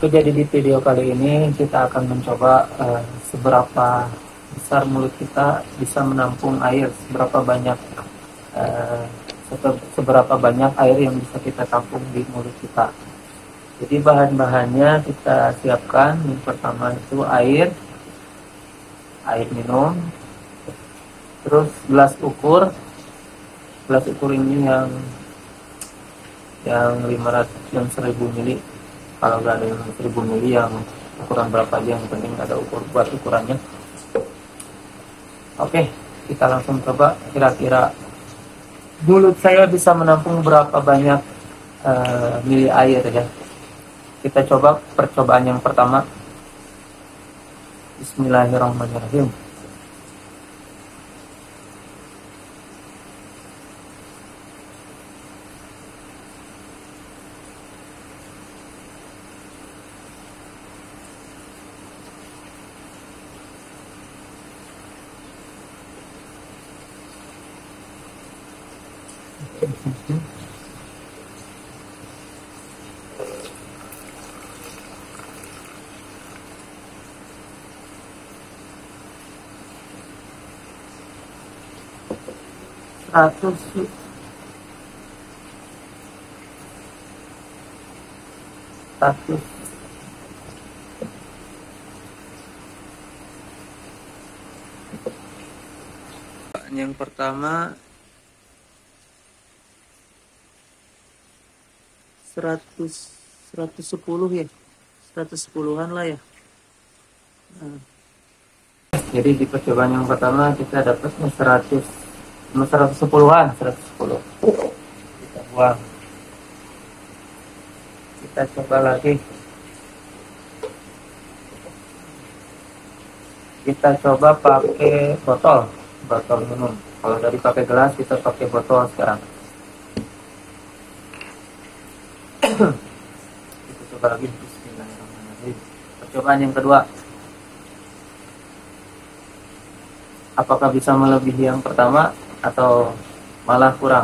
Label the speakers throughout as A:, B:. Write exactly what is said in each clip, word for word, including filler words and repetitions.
A: Oke, jadi di video kali ini kita akan mencoba uh, seberapa besar mulut kita bisa menampung air, seberapa banyak uh, seberapa banyak air yang bisa kita tampung di mulut kita. Jadi bahan-bahannya kita siapkan. Yang pertama itu air, air minum, terus gelas ukur. Gelas ukur ini yang yang lima ratus, yang seribu mili. Kalau nggak ada yang seribu mili, yang ukuran berapa aja, yang penting ada ukur buat ukurannya. Oke, kita langsung coba kira-kira mulut saya bisa menampung berapa banyak uh, mili air ya. Kita coba percobaan yang pertama. Bismillahirrahmanirrahim. Seratus seratus yang pertama seratus seratus sepuluh ya, seratus sepuluhan lah ya. Nah, jadi di percobaan yang pertama kita dapatnya seratus seratus sepuluhan, seratus sepuluh. Kita buang. Kita coba lagi. Kita coba pakai botol, botol minum. Kalau dari pakai gelas, kita pakai botol sekarang. Kita coba lagi. Bismillahirrahmanirrahim. Percobaan yang kedua. Apakah bisa melebihi yang pertama atau malah kurang?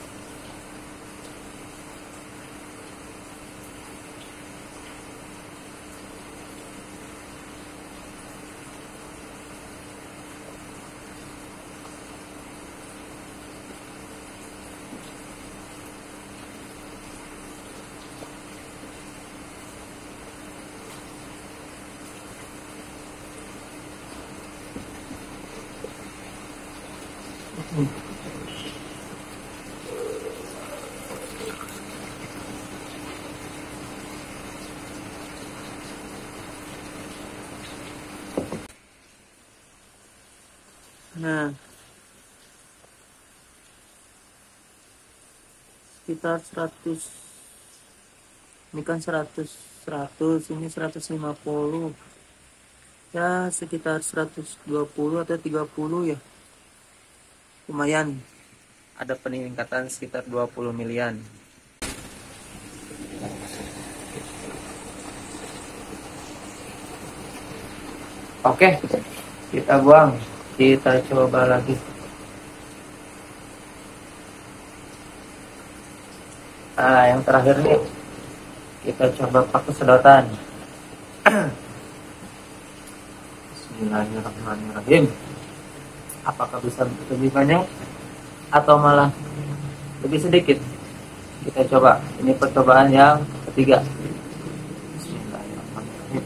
A: Nah, sekitar seratus. Ini kan seratus, seratus, ini seratus lima puluh. Ya, sekitar seratus dua puluh atau tiga puluh ya. Lumayan. Ada peningkatan sekitar dua puluh milian. Oke, kita buang. Kita coba lagi. Nah, yang terakhir nih, kita coba pakai sedotan. Bismillahirrahmanirrahim. Apakah bisa lebih banyak atau malah lebih sedikit? Kita coba. Ini percobaan yang ketiga. Bismillahirrahmanirrahim.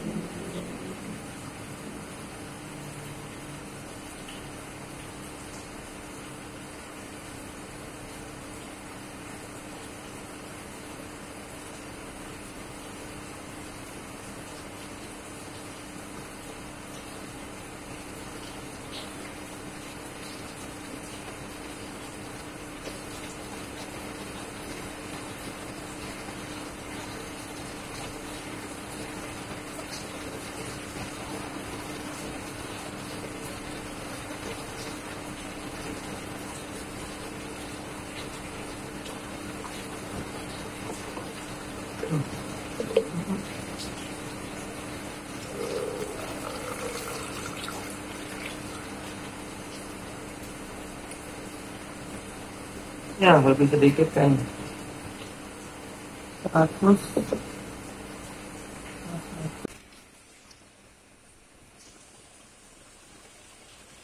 A: Ya, lebih sedikit kayaknya. seratus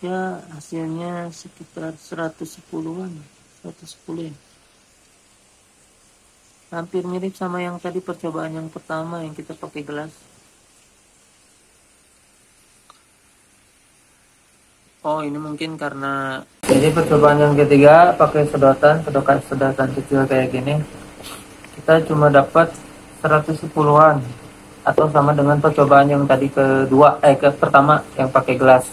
A: ya hasilnya sekitar seratus sepuluhan, seratus sepuluh ya. Hampir mirip sama yang tadi percobaan yang pertama yang kita pakai gelas. Oh, ini mungkin karena jadi percobaan yang ketiga pakai sedotan, sedotan sedotan kecil kayak gini. Kita cuma dapat seratus sepuluhan atau sama dengan percobaan yang tadi kedua eh ke pertama yang pakai gelas.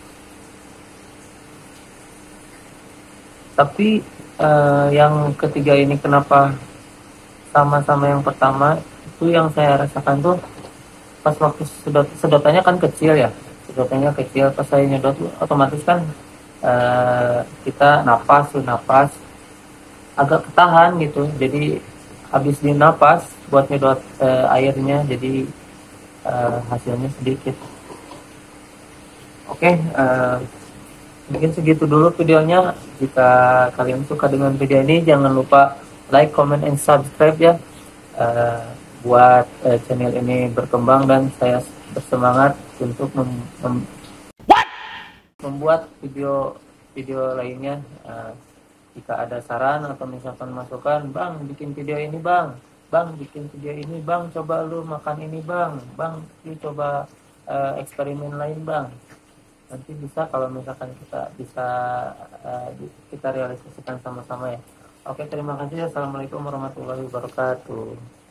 A: Tapi eh, yang ketiga ini kenapa sama-sama yang pertama, itu yang saya rasakan tuh pas waktu sedot sedotannya kan kecil ya. Sedotannya kecil, pas saya nyedot otomatis kan eh, kita napas tuh napas agak ketahan gitu, jadi habis di napas buat nyedot eh, airnya, jadi eh, hasilnya sedikit. Oke, eh, mungkin segitu dulu videonya. Jika kalian suka dengan video ini, jangan lupa like, comment, and subscribe ya, eh, buat eh, channel ini berkembang dan saya bersemangat untuk mem mem membuat video-video lainnya. Uh, jika ada saran atau misalkan masukan, bang bikin video ini bang, bang bikin video ini bang, coba lu makan ini bang, bang lu coba uh, eksperimen lain bang, nanti bisa kalau misalkan kita bisa uh, kita realisasikan sama-sama ya. Oke, terima kasih. Assalamualaikum warahmatullahi wabarakatuh.